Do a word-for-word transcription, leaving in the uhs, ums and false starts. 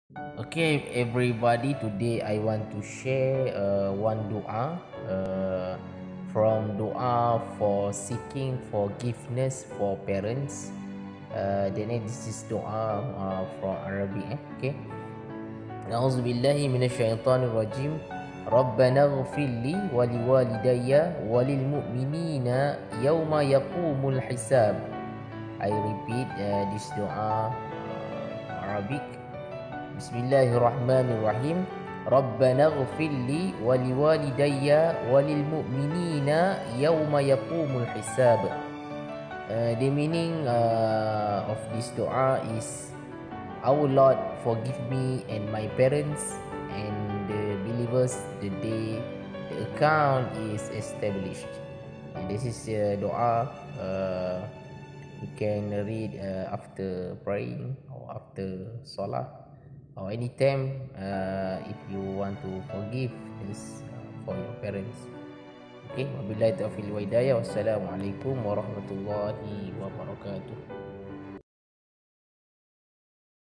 Okay, everybody. Today I want to share uh, one doa uh, from doa for seeking forgiveness for parents. Uh, then eh, this is doa uh, from Arabic. Eh? Okay. أعوذ بالله من الشيطان الرجيم. ربنا اغفر لي ولوالدي وللمؤمنين يوم يقوم الحساب. I repeat uh, this doa uh, Arabic. Bismillahirrahmanirrahim. Rabbana ighfir li wa liwalidayya wa lil mu'minina yawma yaqumul hisab. Uh, the meaning uh, of this dua is, Our Lord, forgive me and my parents and the believers the day the account is established. And this is a dua uh, you can read uh, after praying or after salah or anytime uh, if you want to forgive this uh, for your parents. Okay, wabillahi taufiq wal hidayah. Wassalamualaikum warahmatullahi wabarakatuh.